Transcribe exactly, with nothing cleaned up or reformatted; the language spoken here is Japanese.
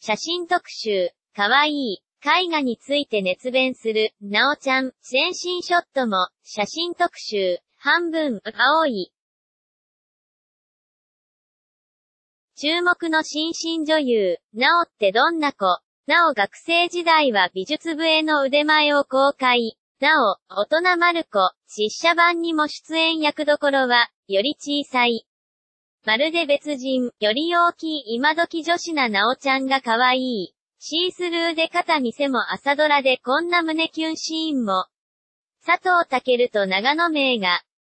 写真特集、かわいい、絵画について熱弁する、なおちゃん、全身ショットも、写真特集、半分、青い。注目の新進女優、なおってどんな子？なお学生時代は美術部への腕前を公開。なお、大人まる子、実写版にも出演役どころは、より小さい。まるで別人、より大きい今時女子ななおちゃんが可愛い。シースルーで肩見せも朝ドラでこんな胸キュンシーンも。佐藤健と長野芽郁が、